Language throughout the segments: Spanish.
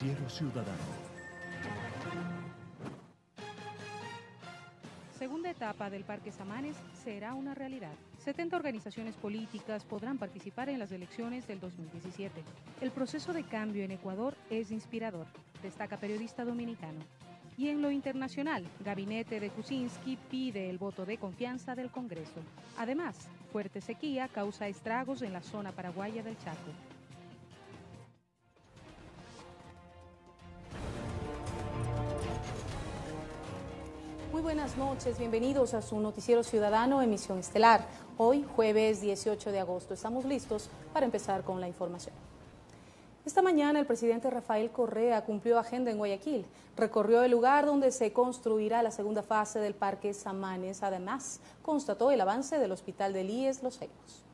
Noticiero Ciudadano. Segunda etapa del Parque Samanes será una realidad. 70 organizaciones políticas podrán participar en las elecciones del 2017. El proceso de cambio en Ecuador es inspirador, destaca periodista dominicano. Y en lo internacional, Gabinete de Kuczynski pide el voto de confianza del Congreso. Además, fuerte sequía causa estragos en la zona paraguaya del Chaco. Muy buenas noches, bienvenidos a su Noticiero Ciudadano, emisión estelar. Hoy, jueves 18 de agosto, estamos listos para empezar con la información. Esta mañana el presidente Rafael Correa cumplió agenda en Guayaquil. Recorrió el lugar donde se construirá la segunda fase del Parque Samanes. Además, constató el avance del Hospital del IES Los Ceibos.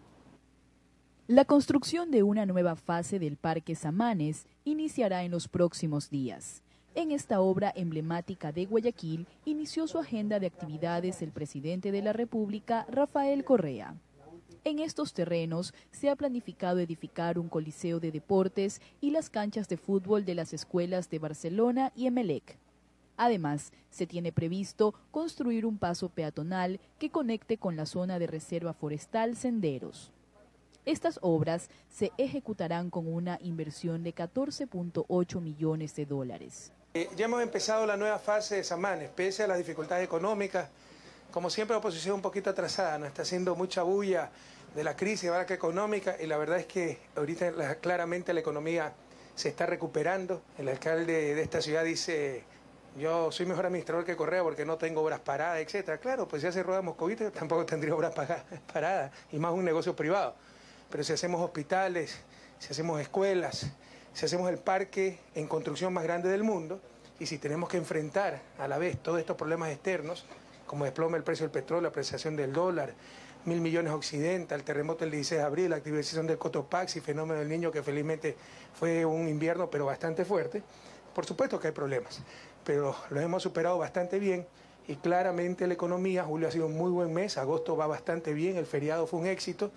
La construcción de una nueva fase del Parque Samanes iniciará en los próximos días. En esta obra emblemática de Guayaquil inició su agenda de actividades el presidente de la República, Rafael Correa. En estos terrenos se ha planificado edificar un coliseo de deportes y las canchas de fútbol de las escuelas de Barcelona y Emelec. Además, se tiene previsto construir un paso peatonal que conecte con la zona de reserva forestal Senderos. Estas obras se ejecutarán con una inversión de 14.8 millones de dólares. Ya hemos empezado la nueva fase de Samanes, pese a las dificultades económicas. Como siempre, la oposición un poquito atrasada, nos está haciendo mucha bulla de la crisis económica y la verdad es que ahorita claramente la economía se está recuperando. El alcalde de esta ciudad dice, yo soy mejor administrador que Correa porque no tengo obras paradas, etcétera. Claro, pues si hace rueda moscovita tampoco tendría obras paradas y más un negocio privado. Pero si hacemos hospitales, si hacemos escuelas, si hacemos el parque en construcción más grande del mundo y si tenemos que enfrentar a la vez todos estos problemas externos, como desplome el precio del petróleo, la apreciación del dólar, 1.000 millones occidental, el terremoto del 16 de abril, la activación del Cotopaxi, fenómeno del Niño que felizmente fue un invierno pero bastante fuerte, por supuesto que hay problemas, pero lo hemos superado bastante bien y claramente la economía, julio ha sido un muy buen mes, agosto va bastante bien, el feriado fue un éxito,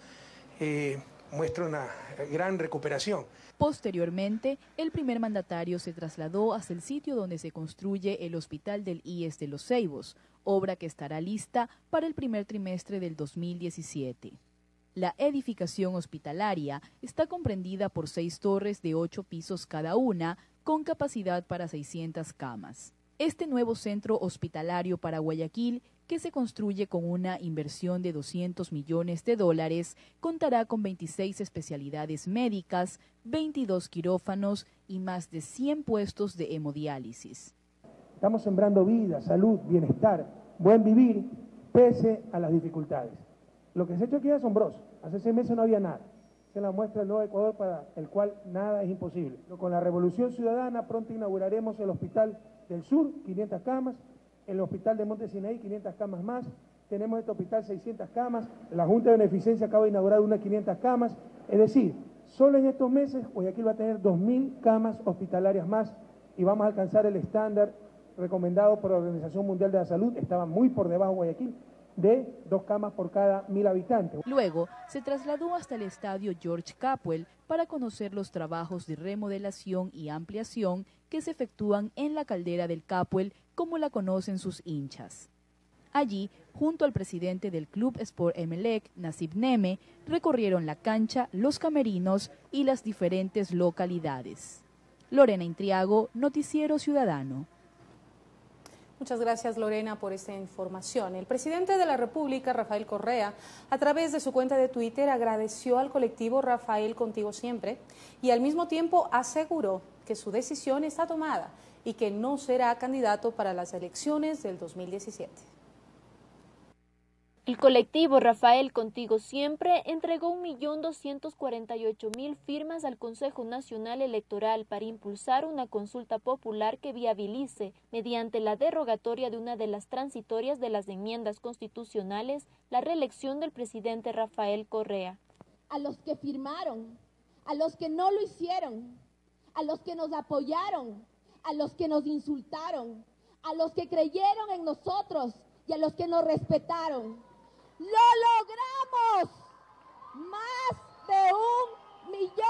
muestra una gran recuperación. Posteriormente, el primer mandatario se trasladó hacia el sitio donde se construye el Hospital del IES de Los Ceibos, obra que estará lista para el primer trimestre del 2017. La edificación hospitalaria está comprendida por 6 torres de 8 pisos cada una, con capacidad para 600 camas. Este nuevo centro hospitalario para Guayaquil, que se construye con una inversión de 200 millones de dólares, contará con 26 especialidades médicas, 22 quirófanos y más de 100 puestos de hemodiálisis. Estamos sembrando vida, salud, bienestar, buen vivir, pese a las dificultades. Lo que se ha hecho aquí es asombroso. Hace 6 meses no había nada. Esa es la muestra del nuevo Ecuador para el cual nada es imposible. Con la Revolución Ciudadana pronto inauguraremos el Hospital del Sur, 500 camas, el Hospital de Monte Sinaí, 500 camas más, tenemos este hospital 600 camas, la Junta de Beneficencia acaba de inaugurar unas 500 camas, es decir, solo en estos meses Guayaquil va a tener 2.000 camas hospitalarias más y vamos a alcanzar el estándar recomendado por la Organización Mundial de la Salud, estaba muy por debajo Guayaquil, de 2 camas por cada 1.000 habitantes. Luego se trasladó hasta el estadio George Capwell para conocer los trabajos de remodelación y ampliación que se efectúan en la caldera del Capwell, como la conocen sus hinchas. Allí, junto al presidente del Club Sport Emelec, Nasib Neme, recorrieron la cancha, los camerinos y las diferentes localidades. Lorena Intriago, Noticiero Ciudadano. Muchas gracias, Lorena, por esta información. El presidente de la República, Rafael Correa, a través de su cuenta de Twitter, agradeció al colectivo Rafael Contigo Siempre y al mismo tiempo aseguró que su decisión está tomada y que no será candidato para las elecciones del 2017. El colectivo Rafael Contigo Siempre entregó 1.248.000 firmas al Consejo Nacional Electoral para impulsar una consulta popular que viabilice, mediante la derogatoria de una de las transitorias de las enmiendas constitucionales, la reelección del presidente Rafael Correa. A los que firmaron, a los que no lo hicieron, a los que nos apoyaron, a los que nos insultaron, a los que creyeron en nosotros y a los que nos respetaron. ¡Lo logramos! Más de 1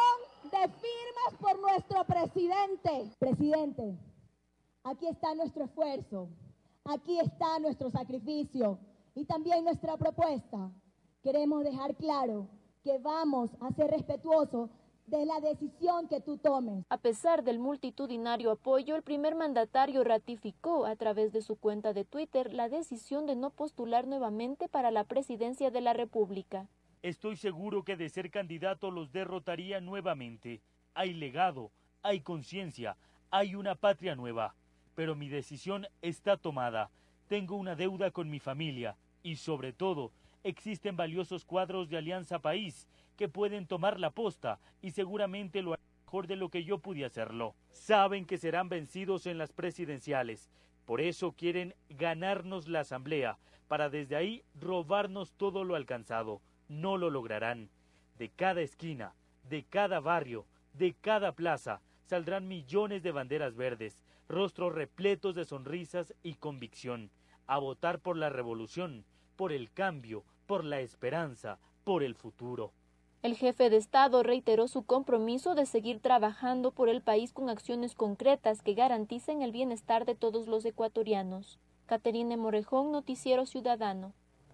de firmas por nuestro presidente. Presidente, aquí está nuestro esfuerzo, aquí está nuestro sacrificio y también nuestra propuesta. Queremos dejar claro que vamos a ser respetuosos de la decisión que tú tomes. A pesar del multitudinario apoyo, el primer mandatario ratificó a través de su cuenta de Twitter la decisión de no postular nuevamente para la presidencia de la República. Estoy seguro que de ser candidato los derrotaría nuevamente. Hay legado, hay conciencia, hay una patria nueva. Pero mi decisión está tomada. Tengo una deuda con mi familia y, sobre todo, existen valiosos cuadros de Alianza País que pueden tomar la posta y seguramente lo harán mejor de lo que yo pude hacerlo. Saben que serán vencidos en las presidenciales. Por eso quieren ganarnos la asamblea, para desde ahí robarnos todo lo alcanzado. No lo lograrán. De cada esquina, de cada barrio, de cada plaza, saldrán millones de banderas verdes, rostros repletos de sonrisas y convicción, a votar por la revolución, por el cambio, por la esperanza, por el futuro. El jefe de Estado reiteró su compromiso de seguir trabajando por el país con acciones concretas que garanticen el bienestar de todos los ecuatorianos. Caterine Morejón, Noticiero Ciudadano.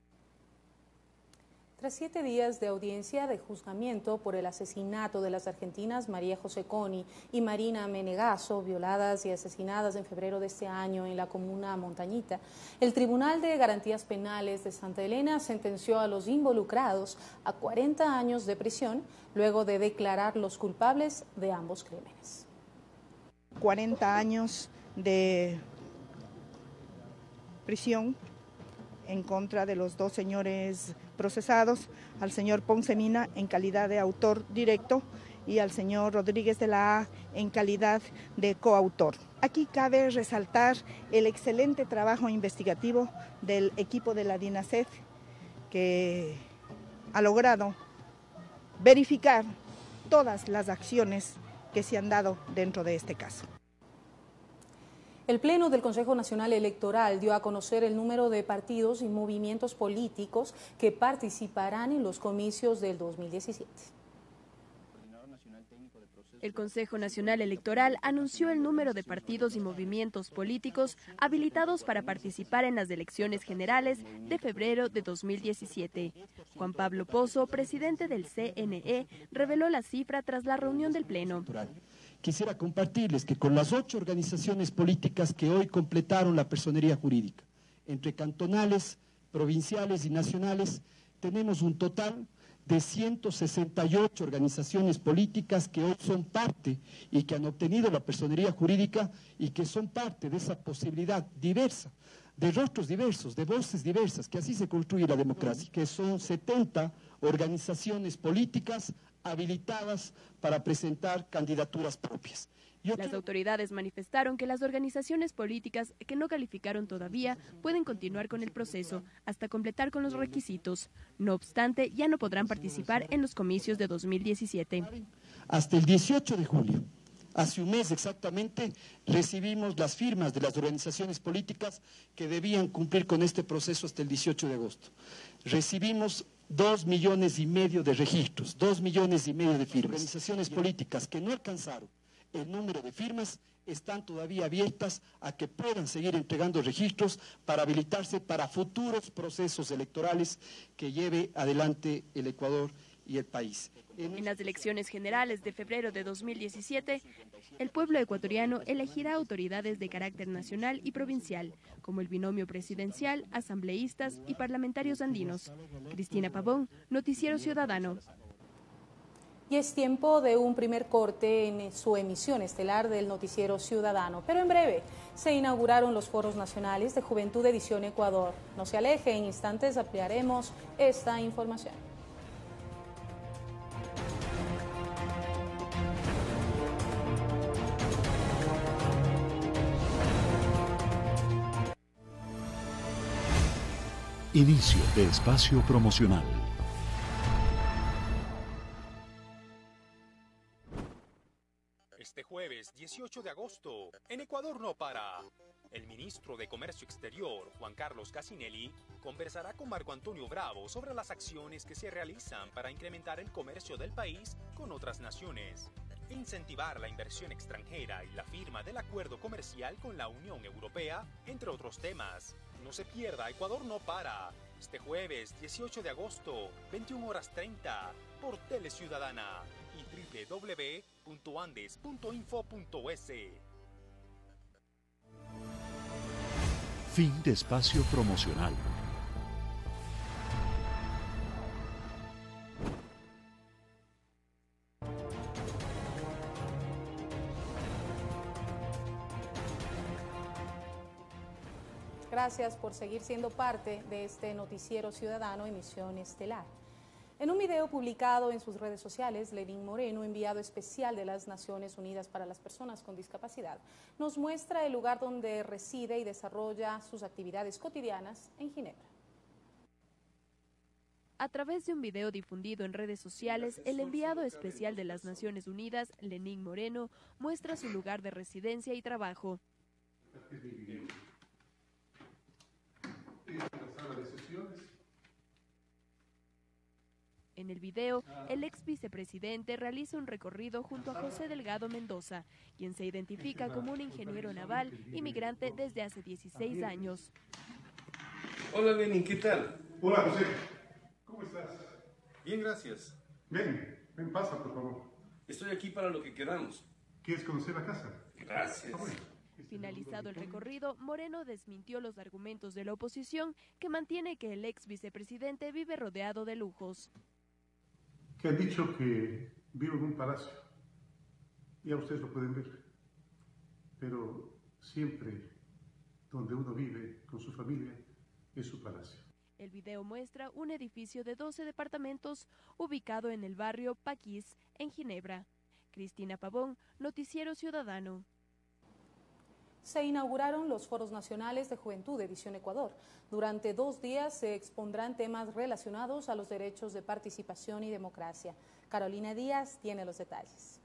Tras 7 días de audiencia de juzgamiento por el asesinato de las argentinas María José Coni y Marina Menegaso, violadas y asesinadas en febrero de este año en la comuna Montañita, el Tribunal de Garantías Penales de Santa Elena sentenció a los involucrados a 40 años de prisión luego de declarar los culpables de ambos crímenes. 40 años de prisión en contra de los dos señores procesados, al señor Ponce Mina en calidad de autor directo y al señor Rodríguez de la A en calidad de coautor. Aquí cabe resaltar el excelente trabajo investigativo del equipo de la DINASED, que ha logrado verificar todas las acciones que se han dado dentro de este caso. El Pleno del Consejo Nacional Electoral dio a conocer el número de partidos y movimientos políticos que participarán en los comicios del 2017. El Consejo Nacional Electoral anunció el número de partidos y movimientos políticos habilitados para participar en las elecciones generales de febrero de 2017. Juan Pablo Pozo, presidente del CNE, reveló la cifra tras la reunión del Pleno. Quisiera compartirles que con las 8 organizaciones políticas que hoy completaron la personería jurídica, entre cantonales, provinciales y nacionales, tenemos un total de 168 organizaciones políticas que hoy son parte y que han obtenido la personería jurídica y que son parte de esa posibilidad diversa, de rostros diversos, de voces diversas, que así se construye la democracia, que son 70 organizaciones políticas habilitadas para presentar candidaturas propias. Las autoridades manifestaron que las organizaciones políticas que no calificaron todavía pueden continuar con el proceso hasta completar con los requisitos. No obstante, ya no podrán participar en los comicios de 2017. Hasta el 18 de julio, hace un mes exactamente, recibimos las firmas de las organizaciones políticas que debían cumplir con este proceso hasta el 18 de agosto. Recibimos 2,5 millones de registros, 2,5 millones de firmas. Organizaciones políticas que no alcanzaron el número de firmas están todavía abiertas a que puedan seguir entregando registros para habilitarse para futuros procesos electorales que lleve adelante el Ecuador y el país. En las elecciones generales de febrero de 2017, el pueblo ecuatoriano elegirá autoridades de carácter nacional y provincial, como el binomio presidencial, asambleístas y parlamentarios andinos. Cristina Pavón, Noticiero Ciudadano. Y es tiempo de un primer corte en su emisión estelar del Noticiero Ciudadano. Pero en breve se inauguraron los foros nacionales de Juventud Edición Ecuador. No se aleje, en instantes ampliaremos esta información. Inicio de espacio promocional. Este jueves 18 de agosto, en Ecuador no para. El ministro de Comercio Exterior, Juan Carlos Casinelli, conversará con Marco Antonio Bravo sobre las acciones que se realizan para incrementar el comercio del país con otras naciones. incentivar la inversión extranjera y la firma del acuerdo comercial con la Unión Europea, entre otros temas. No se pierda Ecuador no para, este jueves 18 de agosto, 21:30, por Tele Ciudadana y www.andes.info.es. Fin de espacio promocional. Gracias por seguir siendo parte de este noticiero ciudadano Emisión Estelar. En un video publicado en sus redes sociales, Lenín Moreno, enviado especial de las Naciones Unidas para las Personas con Discapacidad, nos muestra el lugar donde reside y desarrolla sus actividades cotidianas en Ginebra. A través de un video difundido en redes sociales, el enviado especial de las Naciones Unidas, Lenín Moreno, muestra su lugar de residencia y trabajo. En el video, el ex vicepresidente realiza un recorrido junto a José Delgado Mendoza, quien se identifica como un ingeniero naval inmigrante desde hace 16 años. Hola Lenín, ¿qué tal? Hola José, ¿cómo estás? Bien, gracias. Ven, pasa por favor. Estoy aquí para lo que queramos. ¿Quieres conocer la casa? Gracias. Finalizado el recorrido, Moreno desmintió los argumentos de la oposición que mantiene que el ex vicepresidente vive rodeado de lujos. Que han dicho que vivo en un palacio. Ya ustedes lo pueden ver. Pero siempre donde uno vive con su familia es su palacio. El video muestra un edificio de 12 departamentos ubicado en el barrio Paquís, en Ginebra. Cristina Pavón, Noticiero Ciudadano. Se inauguraron los Foros Nacionales de Juventud Edición Ecuador. Durante 2 días se expondrán temas relacionados a los derechos de participación y democracia. Carolina Díaz tiene los detalles.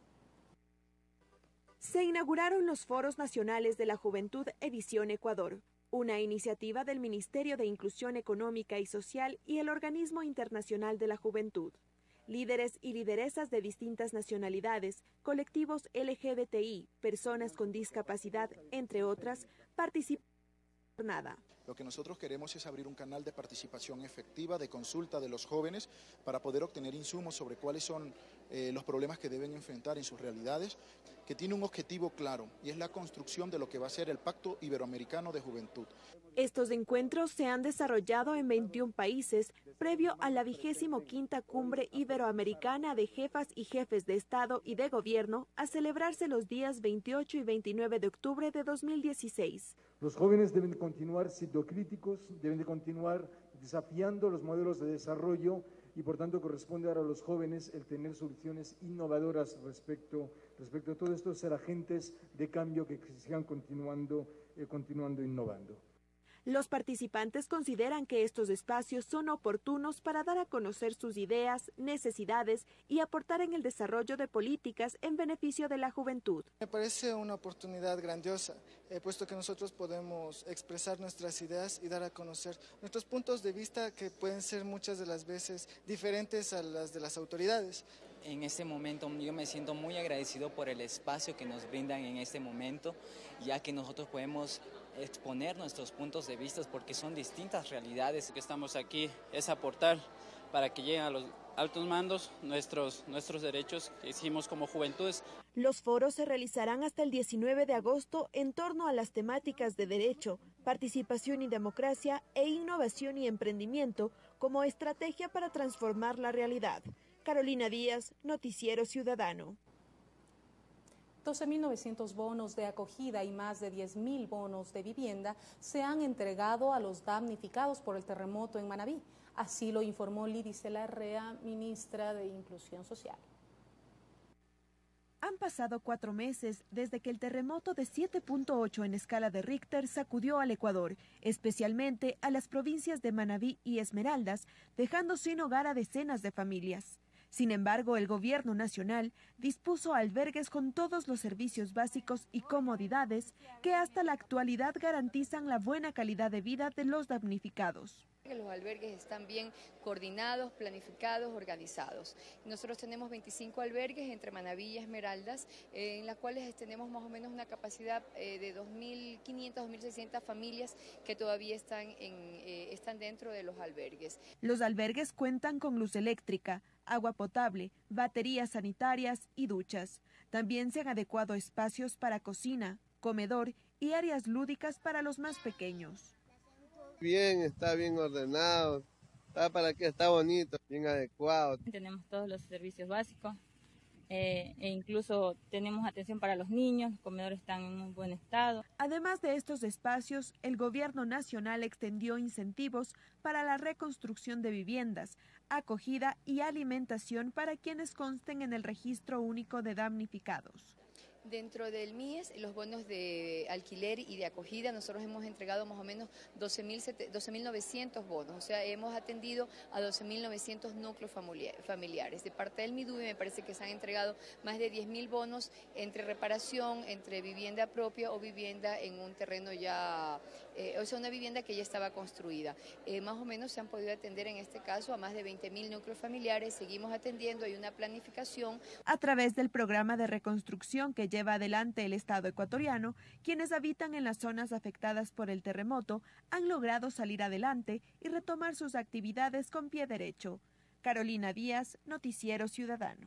Se inauguraron los Foros Nacionales de la Juventud Edición Ecuador, una iniciativa del Ministerio de Inclusión Económica y Social y el Organismo Internacional de la Juventud. Líderes y lideresas de distintas nacionalidades, colectivos LGBTI, personas con discapacidad, entre otras, participaron en la jornada. Lo que nosotros queremos es abrir un canal de participación efectiva, de consulta de los jóvenes, para poder obtener insumos sobre cuáles son los problemas que deben enfrentar en sus realidades, que tiene un objetivo claro, y es la construcción de lo que va a ser el Pacto Iberoamericano de Juventud. Estos encuentros se han desarrollado en 21 países, previo a la 25ª Cumbre Iberoamericana de Jefas y Jefes de Estado y de Gobierno, a celebrarse los días 28 y 29 de octubre de 2016. Los jóvenes deben continuar siendo críticos, deben de continuar desafiando los modelos de desarrollo y por tanto corresponde ahora a los jóvenes el tener soluciones innovadoras respecto a todo esto, ser agentes de cambio que sigan continuando innovando. Los participantes consideran que estos espacios son oportunos para dar a conocer sus ideas, necesidades y aportar en el desarrollo de políticas en beneficio de la juventud. Me parece una oportunidad grandiosa, puesto que nosotros podemos expresar nuestras ideas y dar a conocer nuestros puntos de vista que pueden ser muchas de las veces diferentes a las de las autoridades. En este momento yo me siento muy agradecido por el espacio que nos brindan en este momento, ya que nosotros podemos exponer nuestros puntos de vista porque son distintas realidades. Lo que estamos aquí es aportar para que lleguen a los altos mandos nuestros derechos que hicimos como juventudes. Los foros se realizarán hasta el 19 de agosto en torno a las temáticas de derecho, participación y democracia e innovación y emprendimiento como estrategia para transformar la realidad. Carolina Díaz, Noticiero Ciudadano. 12.900 bonos de acogida y más de 10.000 bonos de vivienda se han entregado a los damnificados por el terremoto en Manabí. Así lo informó Lidice Larrea, ministra de Inclusión Social. Han pasado 4 meses desde que el terremoto de 7.8 en escala de Richter sacudió al Ecuador, especialmente a las provincias de Manabí y Esmeraldas, dejando sin hogar a decenas de familias. Sin embargo, el gobierno nacional dispuso albergues con todos los servicios básicos y comodidades que hasta la actualidad garantizan la buena calidad de vida de los damnificados. que los albergues están bien coordinados, planificados, organizados. Nosotros tenemos 25 albergues entre Manabí y Esmeraldas, en las cuales tenemos más o menos una capacidad de 2.500, 2.600 familias que todavía están dentro de los albergues. Los albergues cuentan con luz eléctrica, agua potable, baterías sanitarias y duchas. También se han adecuado espacios para cocina, comedor y áreas lúdicas para los más pequeños. Bien, está bien ordenado, está bonito, bien adecuado. Tenemos todos los servicios básicos e incluso tenemos atención para los niños, los comedores están en un buen estado. Además de estos espacios, el gobierno nacional extendió incentivos para la reconstrucción de viviendas, acogida y alimentación para quienes consten en el Registro Único de Damnificados. Dentro del MIES, los bonos de alquiler y de acogida, nosotros hemos entregado más o menos 12.900 bonos, o sea, hemos atendido a 12.900 núcleos familiares. De parte del MIDUBI me parece que se han entregado más de 10.000 bonos entre reparación, entre vivienda propia o vivienda en un terreno ya, o sea, una vivienda que ya estaba construida. Más o menos se han podido atender en este caso a más de 20.000 núcleos familiares, seguimos atendiendo, hay una planificación. A través del programa de reconstrucción que lleva adelante el Estado ecuatoriano, quienes habitan en las zonas afectadas por el terremoto han logrado salir adelante y retomar sus actividades con pie derecho. Carolina Díaz, Noticiero Ciudadano.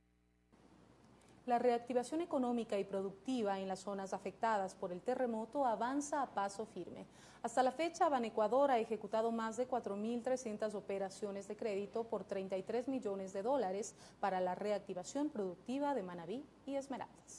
La reactivación económica y productiva en las zonas afectadas por el terremoto avanza a paso firme. Hasta la fecha, Banecuador ha ejecutado más de 4.300 operaciones de crédito por $33 millones para la reactivación productiva de Manabí y Esmeraldas.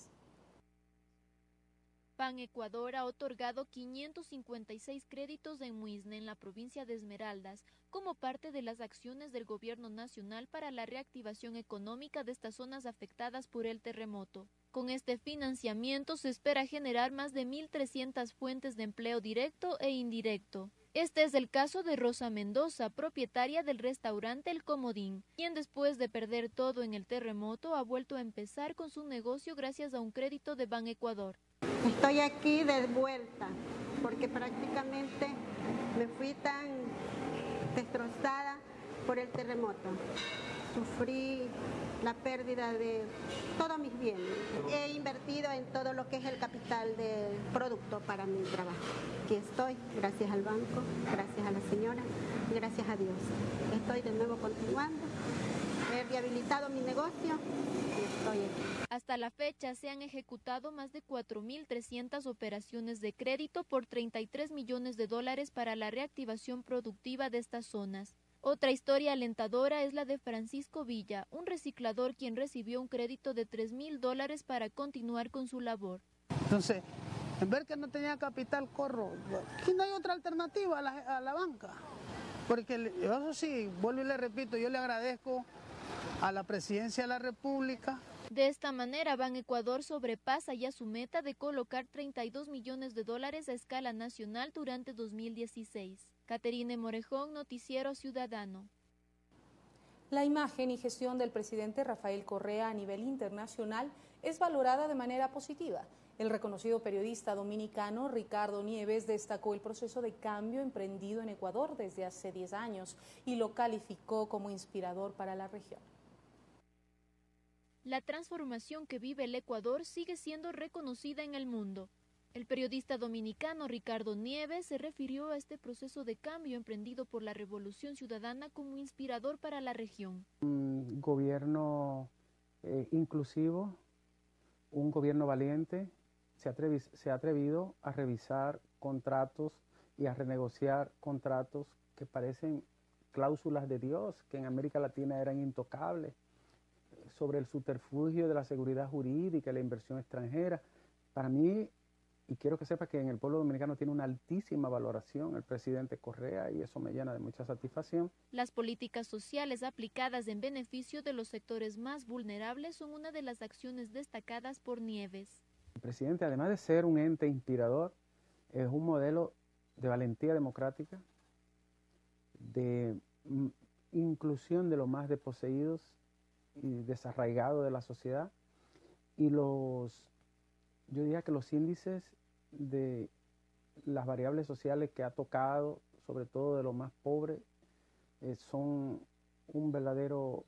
Banecuador ha otorgado 556 créditos en Muisne, en la provincia de Esmeraldas, como parte de las acciones del Gobierno Nacional para la reactivación económica de estas zonas afectadas por el terremoto. Con este financiamiento se espera generar más de 1.300 fuentes de empleo directo e indirecto. Este es el caso de Rosa Mendoza, propietaria del restaurante El Comodín, quien después de perder todo en el terremoto ha vuelto a empezar con su negocio gracias a un crédito de Banecuador. Estoy aquí de vuelta porque prácticamente me fui tan destrozada por el terremoto. Sufrí la pérdida de todos mis bienes. He invertido en todo lo que es el capital del producto para mi trabajo. Aquí estoy, gracias al banco, gracias a la señora, gracias a Dios. Estoy de nuevo continuando. He rehabilitado mi negocio y estoy aquí. Hasta la fecha se han ejecutado más de 4.300 operaciones de crédito por $33 millones para la reactivación productiva de estas zonas. Otra historia alentadora es la de Francisco Villa, un reciclador quien recibió un crédito de $3.000 para continuar con su labor. Entonces, en ver que no tenía capital, corro. Aquí no hay otra alternativa a la banca. Porque eso sí, vuelvo y le repito, yo le agradezco a la Presidencia de la República. De esta manera, Banecuador sobrepasa ya su meta de colocar $32 millones a escala nacional durante 2016. Caterine Morejón, Noticiero Ciudadano. La imagen y gestión del presidente Rafael Correa a nivel internacional es valorada de manera positiva. El reconocido periodista dominicano Ricardo Nieves destacó el proceso de cambio emprendido en Ecuador desde hace 10 años y lo calificó como inspirador para la región. La transformación que vive el Ecuador sigue siendo reconocida en el mundo. El periodista dominicano Ricardo Nieves se refirió a este proceso de cambio emprendido por la Revolución Ciudadana como inspirador para la región. Un gobierno inclusivo, un gobierno valiente, se ha atrevido a revisar contratos y a renegociar contratos que parecen cláusulas de Dios, que en América Latina eran intocables, sobre el subterfugio de la seguridad jurídica y la inversión extranjera. Para mí, y quiero que sepa que en el pueblo dominicano tiene una altísima valoración el presidente Correa y eso me llena de mucha satisfacción. Las políticas sociales aplicadas en beneficio de los sectores más vulnerables son una de las acciones destacadas por Nieves. El presidente, además de ser un ente inspirador, es un modelo de valentía democrática, de inclusión de los más desposeídos y desarraigados de la sociedad, y yo diría que los índices de las variables sociales que ha tocado sobre todo de los más pobres, son un verdadero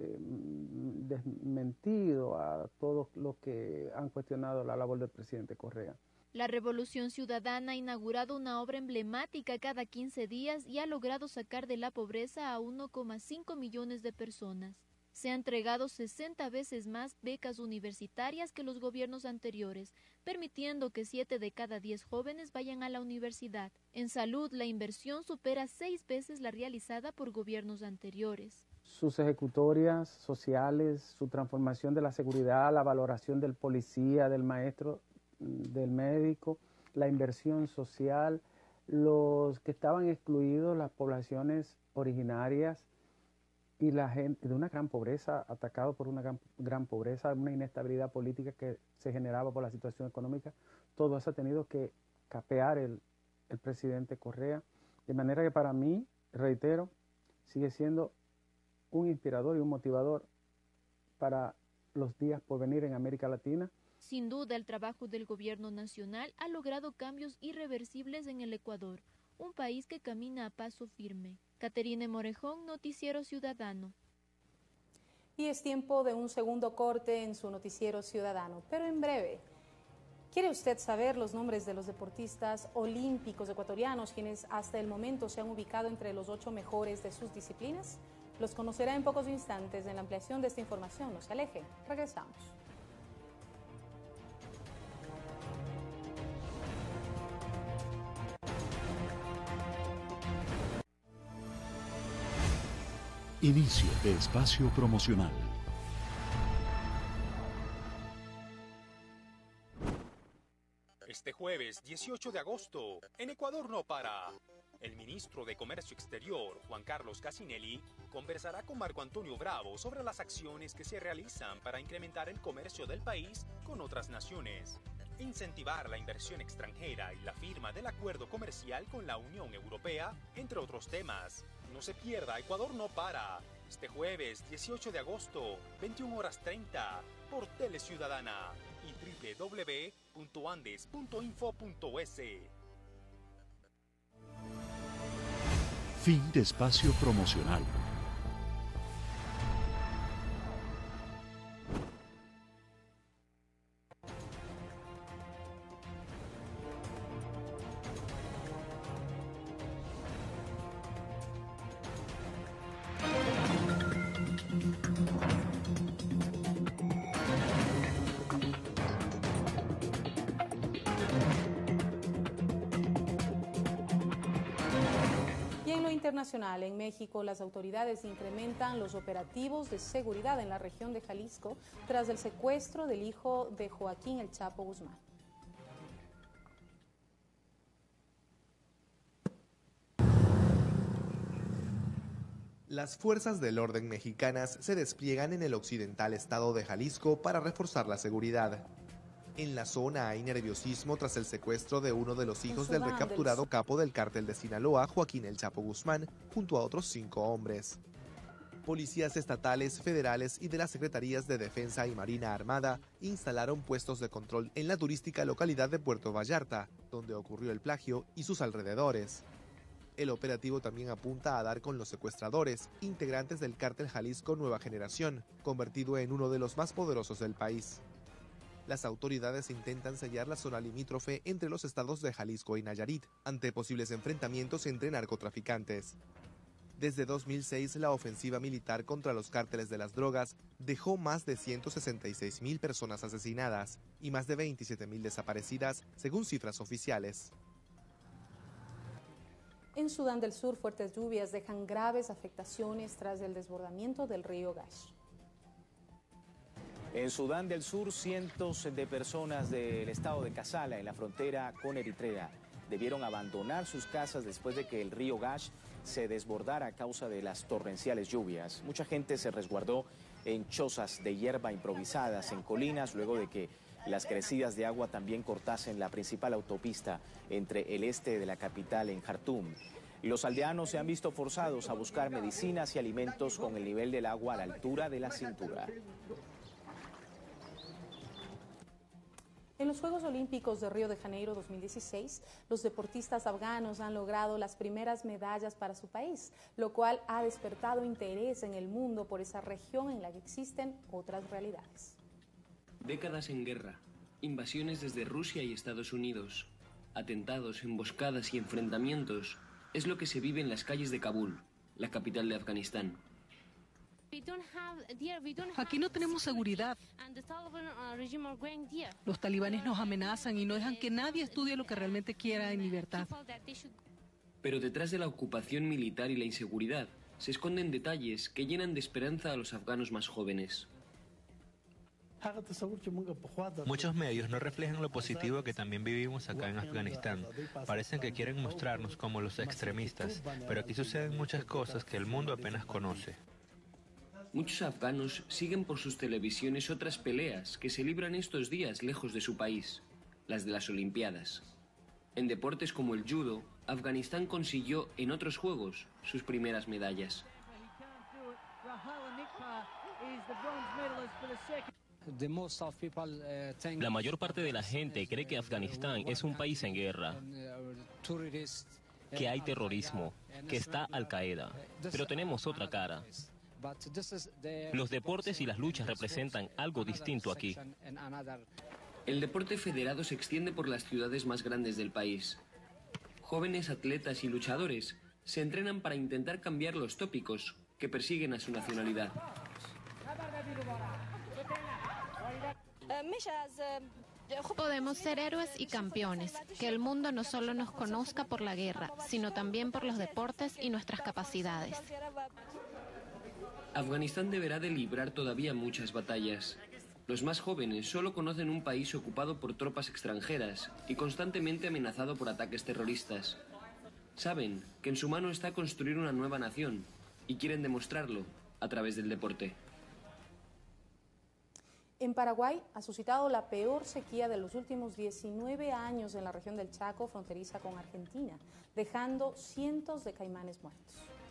desmentido a todos los que han cuestionado la labor del presidente Correa. La Revolución Ciudadana ha inaugurado una obra emblemática cada 15 días y ha logrado sacar de la pobreza a 1,5 millones de personas. Se han entregado 60 veces más becas universitarias que los gobiernos anteriores, permitiendo que 7 de cada 10 jóvenes vayan a la universidad. En salud, la inversión supera 6 veces la realizada por gobiernos anteriores. Sus ejecutorias sociales, su transformación de la seguridad, la valoración del policía, del maestro, del médico, la inversión social, los que estaban excluidos, las poblaciones originarias y la gente de una gran pobreza, atacado por una gran pobreza, una inestabilidad política que se generaba por la situación económica, todo eso ha tenido que capear el presidente Correa, de manera que para mí, reitero, sigue siendo un inspirador y un motivador para los días por venir en América Latina. Sin duda, el trabajo del gobierno nacional ha logrado cambios irreversibles en el Ecuador, un país que camina a paso firme. Caterine Morejón, Noticiero Ciudadano. Y es tiempo de un segundo corte en su Noticiero Ciudadano, pero en breve. ¿Quiere usted saber los nombres de los deportistas olímpicos ecuatorianos, quienes hasta el momento se han ubicado entre los 8 mejores de sus disciplinas? Los conocerá en pocos instantes en la ampliación de esta información. No se aleje, regresamos. Inicio de espacio promocional. Este jueves 18 de agosto, en Ecuador no para. El ministro de Comercio Exterior, Juan Carlos Casinelli, conversará con Marco Antonio Bravo sobre las acciones que se realizan para incrementar el comercio del país con otras naciones, incentivar la inversión extranjera y la firma del acuerdo comercial con la Unión Europea, entre otros temas. No se pierda Ecuador no para. Este jueves 18 de agosto, 21:30, por Tele Ciudadana y www.andes.info.es. Fin de espacio promocional. Internacional. En México, las autoridades incrementan los operativos de seguridad en la región de Jalisco tras el secuestro del hijo de Joaquín El Chapo Guzmán. Las fuerzas del orden mexicanas se despliegan en el occidental estado de Jalisco para reforzar la seguridad. En la zona hay nerviosismo tras el secuestro de uno de los hijos del recapturado capo del cártel de Sinaloa, Joaquín El Chapo Guzmán, junto a otros 5 hombres. Policías estatales, federales y de las Secretarías de Defensa y Marina Armada instalaron puestos de control en la turística localidad de Puerto Vallarta, donde ocurrió el plagio, y sus alrededores. El operativo también apunta a dar con los secuestradores, integrantes del cártel Jalisco Nueva Generación, convertido en uno de los más poderosos del país. Las autoridades intentan sellar la zona limítrofe entre los estados de Jalisco y Nayarit, ante posibles enfrentamientos entre narcotraficantes. Desde 2006, la ofensiva militar contra los cárteles de las drogas dejó más de 166,000 personas asesinadas y más de 27,000 desaparecidas, según cifras oficiales. En Sudán del Sur, fuertes lluvias dejan graves afectaciones tras el desbordamiento del río Gash. En Sudán del Sur, cientos de personas del estado de Kassala, en la frontera con Eritrea, debieron abandonar sus casas después de que el río Gash se desbordara a causa de las torrenciales lluvias. Mucha gente se resguardó en chozas de hierba improvisadas en colinas, luego de que las crecidas de agua también cortasen la principal autopista entre el este de la capital en Jartum. Los aldeanos se han visto forzados a buscar medicinas y alimentos con el nivel del agua a la altura de la cintura. En los Juegos Olímpicos de Río de Janeiro 2016, los deportistas afganos han logrado las primeras medallas para su país, lo cual ha despertado interés en el mundo por esa región en la que existen otras realidades. Décadas en guerra, invasiones desde Rusia y Estados Unidos, atentados, emboscadas y enfrentamientos es lo que se vive en las calles de Kabul, la capital de Afganistán. Aquí no tenemos seguridad. Los talibanes nos amenazan y no dejan que nadie estudie lo que realmente quiera en libertad. Pero detrás de la ocupación militar y la inseguridad se esconden detalles que llenan de esperanza a los afganos más jóvenes. Muchos medios no reflejan lo positivo que también vivimos acá en Afganistán. Parecen que quieren mostrarnos como los extremistas, pero aquí suceden muchas cosas que el mundo apenas conoce. Muchos afganos siguen por sus televisiones otras peleas que se libran estos días lejos de su país, las de las Olimpiadas. En deportes como el judo, Afganistán consiguió en otros juegos sus primeras medallas. La mayor parte de la gente cree que Afganistán es un país en guerra, que hay terrorismo, que está Al-Qaeda, pero tenemos otra cara. Los deportes y las luchas representan algo distinto aquí. El deporte federado se extiende por las ciudades más grandes del país. Jóvenes atletas y luchadores se entrenan para intentar cambiar los tópicos que persiguen a su nacionalidad. Podemos ser héroes y campeones, que el mundo no solo nos conozca por la guerra, sino también por los deportes y nuestras capacidades. Afganistán deberá de librar todavía muchas batallas. Los más jóvenes solo conocen un país ocupado por tropas extranjeras y constantemente amenazado por ataques terroristas. Saben que en su mano está construir una nueva nación y quieren demostrarlo a través del deporte. En Paraguay ha suscitado la peor sequía de los últimos 19 años en la región del Chaco, fronteriza con Argentina, dejando cientos de caimanes muertos.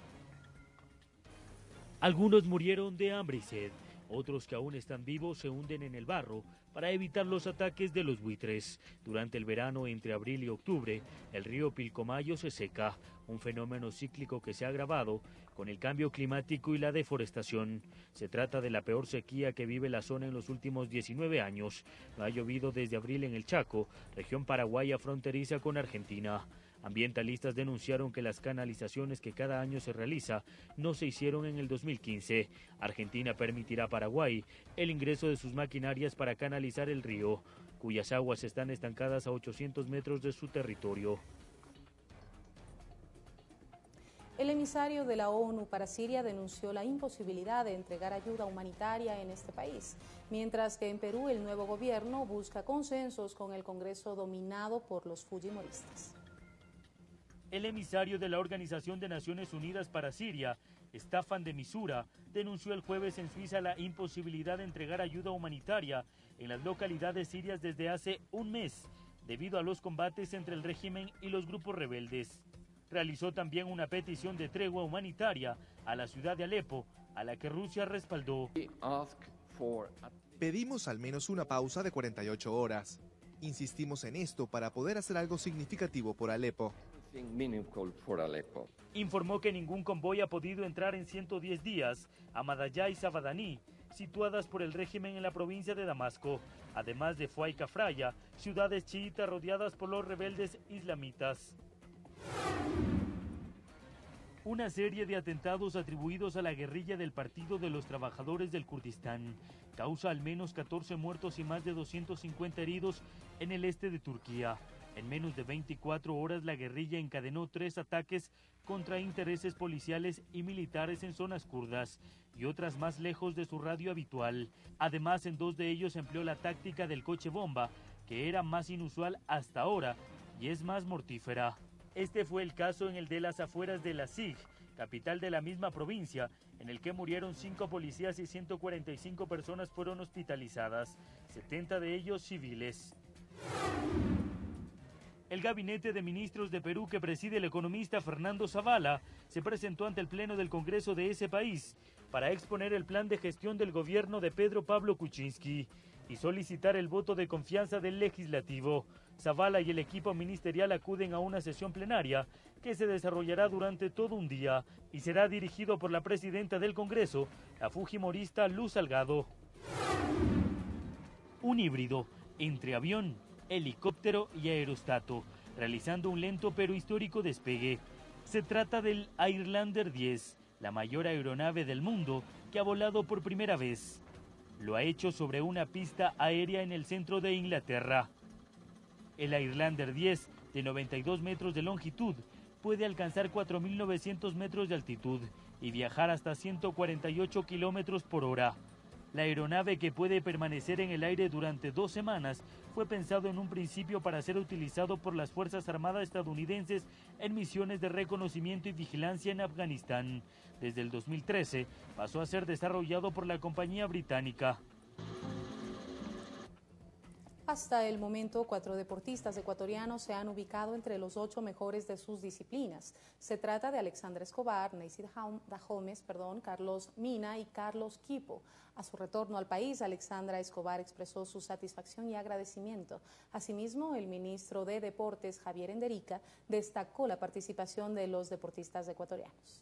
Algunos murieron de hambre y sed, otros que aún están vivos se hunden en el barro para evitar los ataques de los buitres. Durante el verano, entre abril y octubre, el río Pilcomayo se seca, un fenómeno cíclico que se ha agravado con el cambio climático y la deforestación. Se trata de la peor sequía que vive la zona en los últimos 19 años. No ha llovido desde abril en el Chaco, región paraguaya fronteriza con Argentina. Ambientalistas denunciaron que las canalizaciones que cada año se realiza no se hicieron en el 2015. Argentina permitirá a Paraguay el ingreso de sus maquinarias para canalizar el río, cuyas aguas están estancadas a 800 metros de su territorio. El emisario de la ONU para Siria denunció la imposibilidad de entregar ayuda humanitaria en este país, mientras que en Perú el nuevo gobierno busca consensos con el Congreso dominado por los fujimoristas. El emisario de la Organización de Naciones Unidas para Siria, Staffan de Mistura, denunció el jueves en Suiza la imposibilidad de entregar ayuda humanitaria en las localidades sirias desde hace un mes, debido a los combates entre el régimen y los grupos rebeldes. Realizó también una petición de tregua humanitaria a la ciudad de Alepo, a la que Rusia respaldó. Pedimos al menos una pausa de 48 horas. Insistimos en esto para poder hacer algo significativo por Alepo. Informó que ningún convoy ha podido entrar en 110 días a Madaya y Sabadaní, situadas por el régimen en la provincia de Damasco, además de Fuay Cafraya, ciudades chiitas rodeadas por los rebeldes islamitas. Una serie de atentados atribuidos a la guerrilla del Partido de los Trabajadores del Kurdistán causa al menos 14 muertos y más de 250 heridos en el este de Turquía. En menos de 24 horas la guerrilla encadenó 3 ataques contra intereses policiales y militares en zonas kurdas y otras más lejos de su radio habitual. Además, en 2 de ellos empleó la táctica del coche bomba, que era más inusual hasta ahora y es más mortífera. Este fue el caso en el de las afueras de La Sig, capital de la misma provincia, en el que murieron 5 policías y 145 personas fueron hospitalizadas, 70 de ellos civiles. El gabinete de ministros de Perú que preside el economista Fernando Zavala se presentó ante el Pleno del Congreso de ese país para exponer el plan de gestión del gobierno de Pedro Pablo Kuczynski. y solicitar el voto de confianza del legislativo. Zavala y el equipo ministerial acuden a una sesión plenaria que se desarrollará durante todo un día y será dirigido por la presidenta del Congreso, la fujimorista Luz Salgado. Un híbrido entre avión, helicóptero y aerostato, realizando un lento pero histórico despegue. Se trata del Airlander 10, la mayor aeronave del mundo que ha volado por primera vez. Lo ha hecho sobre una pista aérea en el centro de Inglaterra. El Airlander 10, de 92 metros de longitud, puede alcanzar 4.900 metros de altitud y viajar hasta 148 kilómetros por hora. La aeronave, que puede permanecer en el aire durante 2 semanas, fue pensado en un principio para ser utilizado por las Fuerzas Armadas estadounidenses en misiones de reconocimiento y vigilancia en Afganistán. Desde el 2013 pasó a ser desarrollado por la compañía británica. Hasta el momento, 4 deportistas ecuatorianos se han ubicado entre los 8 mejores de sus disciplinas. Se trata de Alexandra Escobar, Neisy Dahomes, Carlos Mina y Carlos Quipo. A su retorno al país, Alexandra Escobar expresó su satisfacción y agradecimiento. Asimismo, el ministro de Deportes, Javier Enderica, destacó la participación de los deportistas ecuatorianos.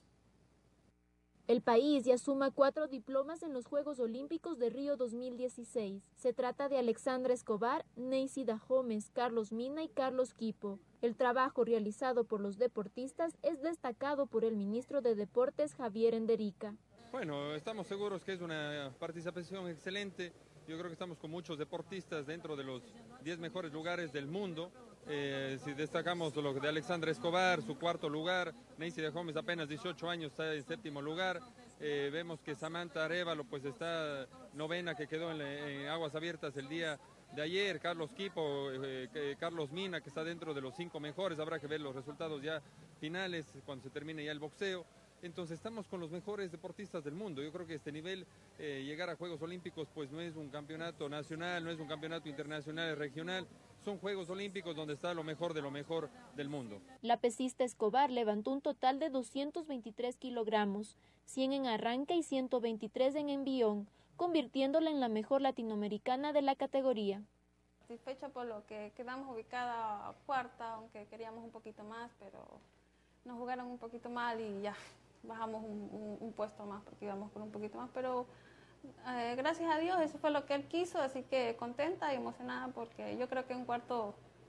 El país ya suma 4 diplomas en los Juegos Olímpicos de Río 2016. Se trata de Alexandra Escobar, Neisy Dahomes, Carlos Mina y Carlos Quipo. El trabajo realizado por los deportistas es destacado por el ministro de Deportes, Javier Enderica. Bueno, estamos seguros que es una participación excelente. Yo creo que estamos con muchos deportistas dentro de los 10 mejores lugares del mundo. Si destacamos lo de Alexandra Escobar, su 4º lugar, Neisy Dahomes apenas 18 años está en 7º lugar, vemos que Samantha Arévalo pues está 9ª, que quedó en aguas abiertas el día de ayer, Carlos Quipo, Carlos Mina, que está dentro de los 5 mejores, habrá que ver los resultados ya finales cuando se termine ya el boxeo. Entonces estamos con los mejores deportistas del mundo. Yo creo que este nivel, llegar a Juegos Olímpicos, pues no es un campeonato nacional, no es un campeonato internacional, regional. Son Juegos Olímpicos donde está lo mejor de lo mejor del mundo. La pesista Escobar levantó un total de 223 kilogramos, 100 en arranque y 123 en envión, convirtiéndola en la mejor latinoamericana de la categoría. Satisfecha por lo que quedamos ubicada 4ª, aunque queríamos un poquito más, pero nos jugaron un poquito mal y ya bajamos un puesto más porque íbamos por un poquito más, pero gracias a Dios eso fue lo que él quiso, así que contenta y emocionada porque yo creo que un cuarto,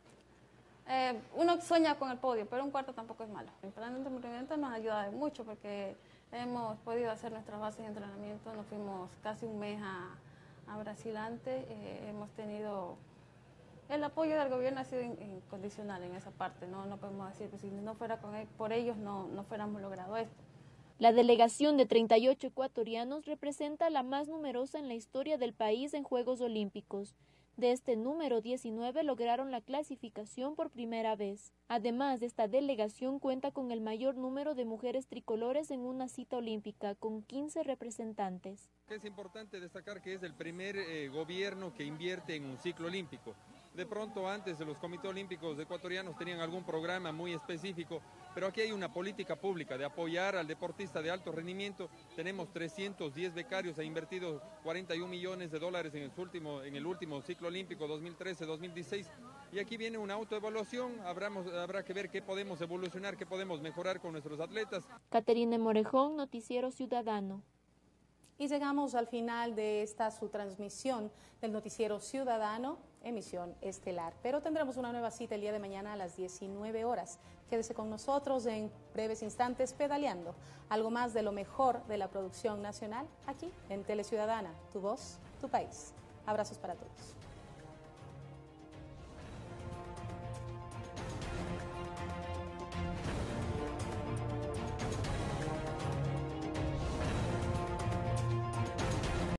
uno sueña con el podio, pero un cuarto tampoco es malo. El plan de entrenamiento nos ayuda mucho porque hemos podido hacer nuestras bases de entrenamiento, nos fuimos casi un mes a Brasil antes, hemos tenido... El apoyo del gobierno ha sido incondicional en esa parte, no podemos decir que si no fuera por ellos no fuéramos logrado esto. La delegación de 38 ecuatorianos representa la más numerosa en la historia del país en Juegos Olímpicos. De este número, 19 lograron la clasificación por primera vez. Además, esta delegación cuenta con el mayor número de mujeres tricolores en una cita olímpica, con 15 representantes. Es importante destacar que es el primer gobierno que invierte en un ciclo olímpico. De pronto antes de los comités olímpicos ecuatorianos tenían algún programa muy específico, pero aquí hay una política pública de apoyar al deportista de alto rendimiento. Tenemos 310 becarios, ha invertido 41 millones de dólares en el último ciclo olímpico 2013-2016 y aquí viene una autoevaluación, habrá que ver qué podemos evolucionar, qué podemos mejorar con nuestros atletas. Caterine Morejón, Noticiero Ciudadano. Y llegamos al final de esta su transmisión del Noticiero Ciudadano, emisión estelar. Pero tendremos una nueva cita el día de mañana a las 19 horas. Quédese con nosotros en breves instantes pedaleando. Algo más de lo mejor de la producción nacional aquí en Teleciudadana. Tu voz, tu país. Abrazos para todos.